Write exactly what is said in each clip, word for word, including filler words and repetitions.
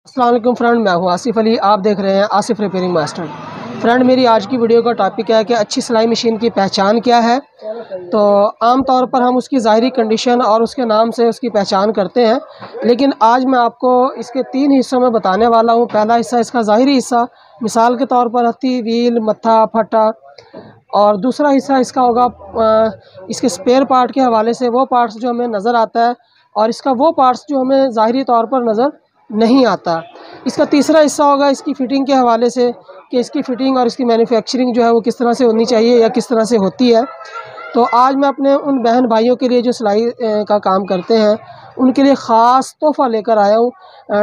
अस्सलाम वालेकुम फ्रेंड, मैं हूं आसिफ अली। आप देख रहे हैं आसिफ रिपेयरिंग मास्टर। फ्रेंड, मेरी आज की वीडियो का टॉपिक है कि अच्छी सिलाई मशीन की पहचान क्या है। तो आम तौर पर हम उसकी ज़ाहिरी कंडीशन और उसके नाम से उसकी पहचान करते हैं, लेकिन आज मैं आपको इसके तीन हिस्सों में बताने वाला हूं। पहला हिस्सा इसका ज़ाहिरी हिस्सा, मिसाल के तौर पर हत्ती, व्हील, मत्था, फट्टा। और दूसरा हिस्सा इसका होगा इसके स्पेयर पार्ट के हवाले से, वो पार्ट्स जो हमें नज़र आता है और इसका वो पार्ट्स जो हमें ज़ाहिरी तौर पर नज़र नहीं आता। इसका तीसरा हिस्सा होगा इसकी फ़िटिंग के हवाले से कि इसकी फ़िटिंग और इसकी मैन्युफैक्चरिंग जो है वो किस तरह से होनी चाहिए या किस तरह से होती है। तो आज मैं अपने उन बहन भाइयों के लिए जो सिलाई का काम करते हैं उनके लिए ख़ास तोहफ़ा लेकर आया हूँ।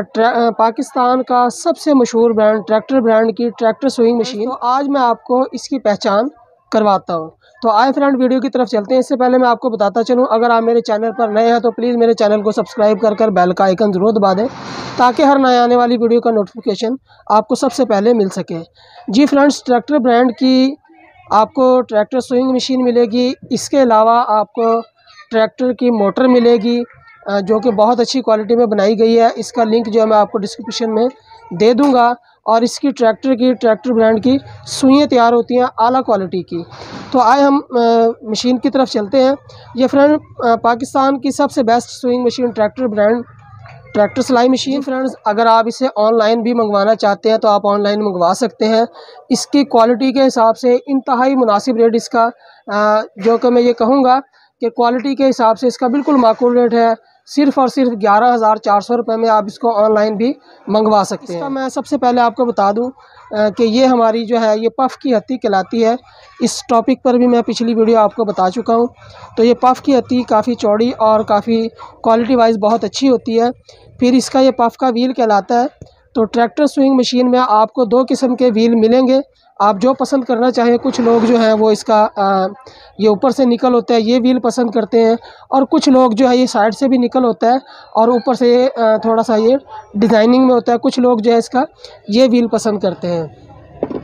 पाकिस्तान का सबसे मशहूर ब्रांड ट्रैक्टर ब्रांड की ट्रैक्टर सुइंग मशीन। तो आज मैं आपको इसकी पहचान करवाता हूँ। तो आए फ्रेंड, वीडियो की तरफ चलते हैं। इससे पहले मैं आपको बताता चलूँ, अगर आप मेरे चैनल पर नए हैं तो प्लीज़ मेरे चैनल को सब्सक्राइब कर कर बेल का आइकन ज़रूर दबा दें ताकि हर नए आने वाली वीडियो का नोटिफिकेशन आपको सबसे पहले मिल सके। जी फ्रेंड्स, ट्रैक्टर ब्रांड की आपको ट्रैक्टर सुइंग मशीन मिलेगी। इसके अलावा आपको ट्रैक्टर की मोटर मिलेगी जो कि बहुत अच्छी क्वालिटी में बनाई गई है। इसका लिंक जो है मैं आपको डिस्क्रिप्शन में दे दूंगा। और इसकी ट्रैक्टर की ट्रैक्टर ब्रांड की सुइयाँ तैयार होती हैं आला क्वालिटी की। तो आए हम आ, मशीन की तरफ चलते हैं। ये फ्रेंड पाकिस्तान की सबसे best sewing machine tractor brand tractor सिलाई मशीन। फ्रेंड्स, अगर आप इसे ऑनलाइन भी मंगवाना चाहते हैं तो आप ऑनलाइन मंगवा सकते हैं। इसकी क्वालिटी के हिसाब से इंतहाई मुनासिब रेट इसका, आ, जो कि मैं ये कहूँगा कि क्वालिटी के हिसाब से इसका बिल्कुल माकूल रेट है। सिर्फ़ और सिर्फ ग्यारह हज़ार चार सौ रुपये में आप इसको ऑनलाइन भी मंगवा सकते हैं। इसका मैं सबसे पहले आपको बता दूं कि ये हमारी जो है ये पफ़ की हत्ती कहलाती है। इस टॉपिक पर भी मैं पिछली वीडियो आपको बता चुका हूं। तो ये पफ़ की हत्ती काफ़ी चौड़ी और काफ़ी क्वालिटी वाइज बहुत अच्छी होती है। फिर इसका ये पफ़ का व्हील कहलाता है। तो ट्रैक्टर स्विंग मशीन में आपको दो किस्म के व्हील मिलेंगे, आप जो पसंद करना चाहें। कुछ लोग जो हैं वो इसका आ, ये ऊपर से निकल होता है ये व्हील पसंद करते हैं, और कुछ लोग जो है ये साइड से भी निकल होता है और ऊपर से आ, थोड़ा सा ये डिज़ाइनिंग में होता है। कुछ लोग जो है इसका ये व्हील पसंद करते हैं।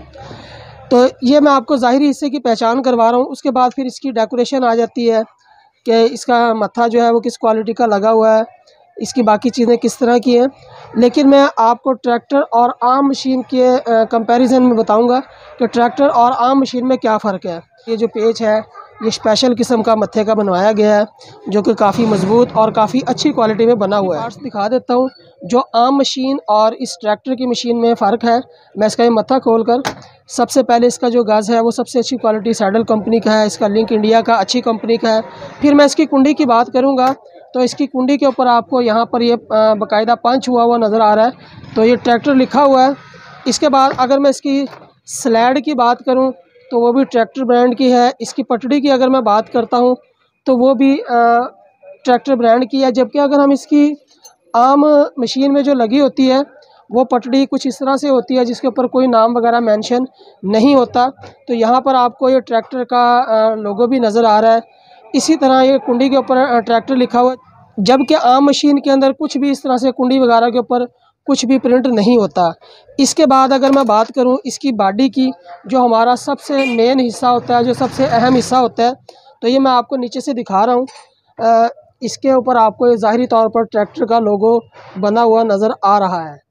तो ये मैं आपको ज़ाहिरी हिस्से की पहचान करवा रहा हूँ। उसके बाद फिर इसकी डेकोरेशन आ जाती है कि इसका मत्था जो है वो किस क्वालिटी का लगा हुआ है, इसकी बाकी चीज़ें किस तरह की हैं। लेकिन मैं आपको ट्रैक्टर और आम मशीन के कंपैरिजन में बताऊंगा कि ट्रैक्टर और आम मशीन में क्या फ़र्क है। ये जो पेच है ये स्पेशल किस्म का मत्थे का बनवाया गया है जो कि काफ़ी मज़बूत और काफ़ी अच्छी क्वालिटी में बना हुआ है। पार्ट्स दिखा देता हूँ जो आम मशीन और इस ट्रैक्टर की मशीन में फ़र्क है। मैं इसका ये मत्था खोल कर सबसे पहले इसका जो गज़ है वो सबसे अच्छी क्वालिटी सैडल कंपनी का है। इसका लिंक इंडिया का अच्छी कंपनी का है। फिर मैं इसकी कुंडी की बात करूँगा तो इसकी कुंडी के ऊपर आपको यहाँ पर ये बाकायदा पंच हुआ हुआ नज़र आ रहा है, तो ये ट्रैक्टर लिखा हुआ है। इसके बाद अगर मैं इसकी स्लैड की बात करूँ तो वो भी ट्रैक्टर ब्रांड की है। इसकी पटड़ी की अगर मैं बात करता हूँ तो वो भी ट्रैक्टर ब्रांड की है। जबकि अगर हम इसकी आम मशीन में जो लगी होती है वो पटड़ी कुछ इस तरह से होती है जिसके ऊपर कोई नाम वगैरह मेंशन नहीं होता। तो यहाँ पर आपको ये ट्रैक्टर का लोगो भी नज़र आ रहा है। इसी तरह ये कुंडी के ऊपर ट्रैक्टर लिखा हुआ है, जबकि आम मशीन के अंदर कुछ भी इस तरह से कुंडी वगैरह के ऊपर कुछ भी प्रिंट नहीं होता। इसके बाद अगर मैं बात करूं इसकी बॉडी की, जो हमारा सबसे मेन हिस्सा होता है, जो सबसे अहम हिस्सा होता है, तो ये मैं आपको नीचे से दिखा रहा हूं। इसके ऊपर आपको ज़ाहिरी तौर पर ट्रैक्टर का लोगो बना हुआ नज़र आ रहा है।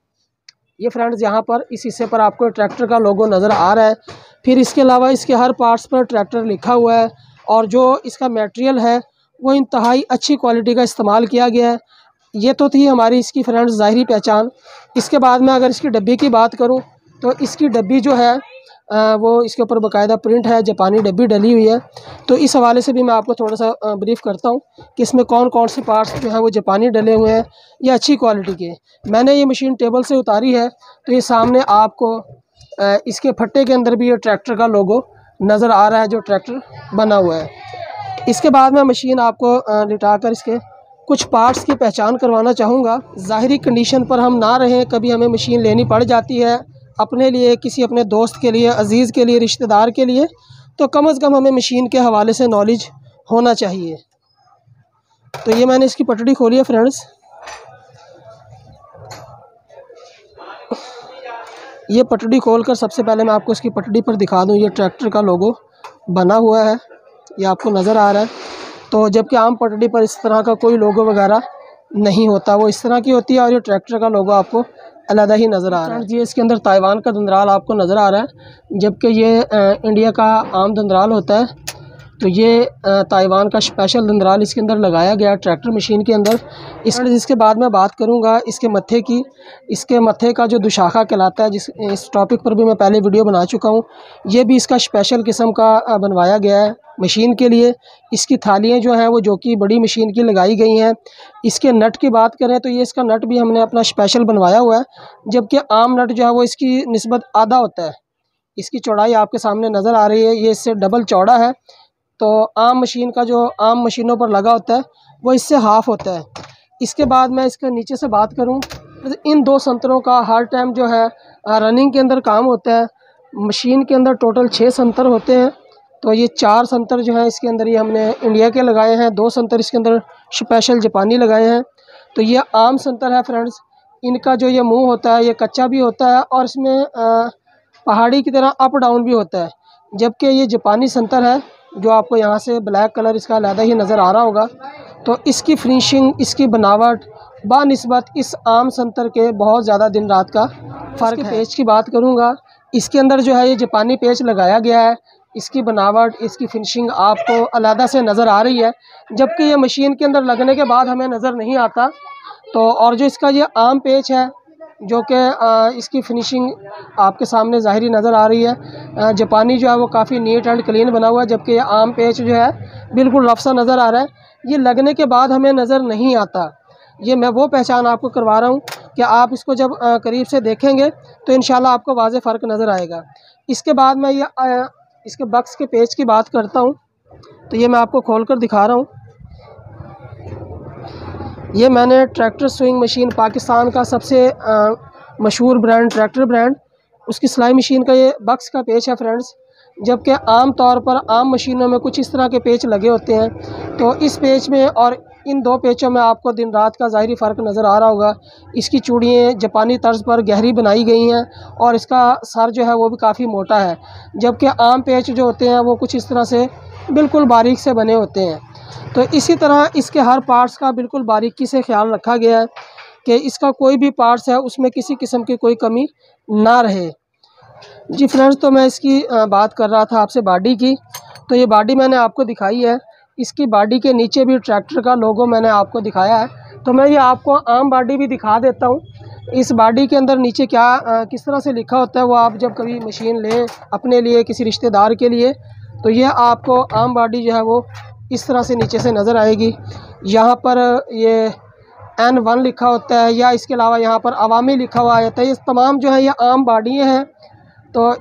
ये फ्रेंड्स यहाँ पर इस हिस्से पर आपको ट्रैक्टर का लोगो नज़र आ रहा है। फिर इसके अलावा इसके हर पार्ट्स पर ट्रैक्टर लिखा हुआ है और जो इसका मटेरियल है वो इंतहाई अच्छी क्वालिटी का इस्तेमाल किया गया है। ये तो थी हमारी इसकी फ्रेंड्स ज़ाहिरी पहचान। इसके बाद में अगर इसकी डब्बी की बात करूं तो इसकी डब्बी जो है आ, वो इसके ऊपर बाकायदा प्रिंट है, जापानी डब्बी डली हुई है। तो इस हवाले से भी मैं आपको थोड़ा सा ब्रीफ़ करता हूं कि इसमें कौन कौन से पार्ट्स जो हैं वो जापानी डले हुए हैं या अच्छी क्वालिटी के। मैंने ये मशीन टेबल से उतारी है तो ये सामने आपको आ, इसके फट्टे के अंदर भी ये ट्रैक्टर का लोगो नज़र आ रहा है जो ट्रैक्टर बना हुआ है। इसके बाद मैं मशीन आपको लिटा कर इसके कुछ पार्ट्स की पहचान करवाना चाहूँगा। ज़ाहिरी कंडीशन पर हम ना रहें, कभी हमें मशीन लेनी पड़ जाती है अपने लिए, किसी अपने दोस्त के लिए, अजीज़ के लिए, रिश्तेदार के लिए, तो कम अज़ कम हमें मशीन के हवाले से नॉलेज होना चाहिए। तो ये मैंने इसकी पटड़ी खोली है फ्रेंड्स। ये पटड़ी खोलकर सबसे पहले मैं आपको इसकी पटड़ी पर दिखा दूं, ये ट्रैक्टर का लोगो बना हुआ है, ये आपको नज़र आ रहा है। तो जबकि आम पटड़ी पर इस तरह का कोई लोगो वगैरह नहीं होता, वो इस तरह की होती है और ये ट्रैक्टर का लोगो आपको अलग ही नज़र आ रहा है। जी इसके अंदर ताइवान का दंदराल आपको नज़र आ रहा है, जबकि ये इंडिया का आम दंदराल होता है। तो ये ताइवान का स्पेशल दंदराल इसके अंदर लगाया गया ट्रैक्टर मशीन के अंदर। इस इसके बाद मैं बात करूंगा इसके मत्थे की। इसके मत्थे का जो दुशाखा कहलाता है, जिस इस टॉपिक पर भी मैं पहले वीडियो बना चुका हूं। ये भी इसका स्पेशल किस्म का बनवाया गया है मशीन के लिए। इसकी थालियाँ जो हैं वो जो कि बड़ी मशीन की लगाई गई हैं। इसके नट की बात करें तो ये इसका नट भी हमने अपना स्पेशल बनवाया हुआ है, जबकि आम नट जो है वो इसकी निस्बत आधा होता है। इसकी चौड़ाई आपके सामने नज़र आ रही है, ये इससे डबल चौड़ा है। तो आम मशीन का जो आम मशीनों पर लगा होता है वो इससे हाफ़ होता है। इसके बाद मैं इसके नीचे से बात करूं, इन दो संतरों का हर टाइम जो है रनिंग के अंदर काम होता है। मशीन के अंदर टोटल छः संतर होते हैं। तो ये चार संतर जो हैं इसके अंदर ये हमने इंडिया के लगाए हैं, दो संतर इसके अंदर स्पेशल जापानी लगाए हैं। तो ये आम संतर है फ्रेंड्स। इनका जो ये मुंह होता है ये कच्चा भी होता है और इसमें पहाड़ी की तरह अप डाउन भी होता है, जबकि ये जापानी संतर है जो आपको यहाँ से ब्लैक कलर इसका अलग ही नज़र आ रहा होगा। तो इसकी फिनिशिंग, इसकी बनावट बानिस्बत इस आम संतर के बहुत ज़्यादा दिन रात का फ़र्क है। पेच की बात करूँगा, इसके अंदर जो है ये जापानी पेच लगाया गया है। इसकी बनावट, इसकी फिनिशिंग आपको अलग से नज़र आ रही है, जबकि ये मशीन के अंदर लगने के बाद हमें नज़र नहीं आता। तो और जो इसका ये आम पेच है जो कि इसकी फिनिशिंग आपके सामने ज़ाहिरी नज़र आ रही है। जापानी जो है वो काफ़ी नीट एंड क्लीन बना हुआ है, जबकि ये आम पेच जो है बिल्कुल रफ सा नज़र आ रहा है। ये लगने के बाद हमें नज़र नहीं आता। ये मैं वो पहचान आपको करवा रहा हूँ कि आप इसको जब करीब से देखेंगे तो इंशाल्लाह आपको वाज़े फ़र्क नज़र आएगा। इसके बाद मैं ये इसके बक्स के पेच की बात करता हूँ। तो ये मैं आपको खोल कर दिखा रहा हूँ। ये मैंने ट्रैक्टर स्विंग मशीन, पाकिस्तान का सबसे मशहूर ब्रांड ट्रैक्टर ब्रांड, उसकी सिलाई मशीन का ये बक्स का पेच है फ्रेंड्स। जबकि आम तौर पर आम मशीनों में कुछ इस तरह के पेच लगे होते हैं। तो इस पेच में और इन दो पेचों में आपको दिन रात का ज़ाहिरी फ़र्क नज़र आ रहा होगा। इसकी चूड़ियाँ जापानी तर्ज पर गहरी बनाई गई हैं और इसका सर जो है वो भी काफ़ी मोटा है, जबकि आम पेच जो होते हैं वो कुछ इस तरह से बिल्कुल बारीक से बने होते हैं। तो इसी तरह इसके हर पार्ट्स का बिल्कुल बारीकी से ख्याल रखा गया है कि इसका कोई भी पार्ट्स है उसमें किसी किस्म की कोई कमी ना रहे। जी फ्रेंड्स, तो मैं इसकी बात कर रहा था आपसे बॉडी की। तो ये बॉडी मैंने आपको दिखाई है। इसकी बॉडी के नीचे भी ट्रैक्टर का लोगो मैंने आपको दिखाया है। तो मैं ये आपको आम बॉडी भी दिखा देता हूँ। इस बॉडी के अंदर नीचे क्या किस तरह से लिखा होता है वो आप जब कभी मशीन लें अपने लिए, किसी रिश्तेदार के लिए, तो ये आपको आम बॉडी जो है वो इस तरह से नीचे से नज़र आएगी। यहाँ पर ये एन वन लिखा होता है, या इसके अलावा यहाँ पर अवामी लिखा हुआ आता है। ये तमाम जो है ये आम बॉडियाँ हैं। तो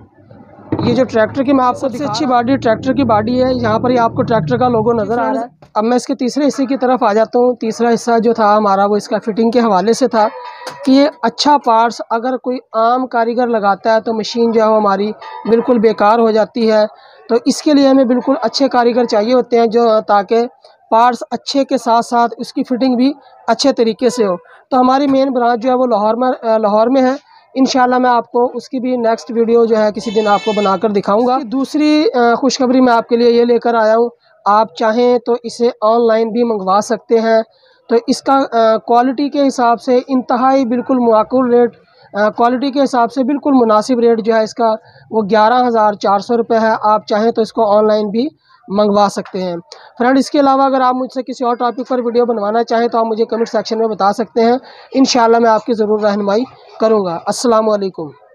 ये जो ट्रैक्टर की मैं आपको सबसे अच्छी बॉडी ट्रैक्टर की बॉडी है। यहाँ पर ये आपको ट्रैक्टर का लोगो नज़र आ रहा है। अब मैं इसके तीसरे हिस्से की तरफ आ जाता हूँ। तीसरा हिस्सा जो था हमारा वो इसका फिटिंग के हवाले से था कि ये अच्छा पार्ट्स अगर कोई आम कारीगर लगाता है तो मशीन जो है वो हमारी बिल्कुल बेकार हो जाती है। तो इसके लिए हमें बिल्कुल अच्छे कारीगर चाहिए होते हैं, जो ताकि पार्ट्स अच्छे के साथ साथ उसकी फ़िटिंग भी अच्छे तरीके से हो। तो हमारी मेन ब्रांच जो है वो लाहौर में लाहौर में है। इंशाल्लाह मैं आपको उसकी भी नेक्स्ट वीडियो जो है किसी दिन आपको बनाकर दिखाऊंगा। दूसरी खुशखबरी मैं आपके लिए ये लेकर आया हूँ, आप चाहें तो इसे ऑनलाइन भी मंगवा सकते हैं। तो इसका क्वालिटी के हिसाब से इंतहाई बिल्कुल मुआकुल रेट, क्वालिटी के हिसाब से बिल्कुल मुनासिब रेट जो है इसका वो ग्यारह हज़ार चार सौ रुपये है। आप चाहें तो इसको ऑनलाइन भी मंगवा सकते हैं। फ्रेंड, इसके अलावा अगर आप मुझसे किसी और टॉपिक पर वीडियो बनवाना चाहें तो आप मुझे कमेंट सेक्शन में बता सकते हैं। इंशाल्लाह मैं आपकी ज़रूर रहनुमाई करूँगा। अस्सलाम वालेकुम।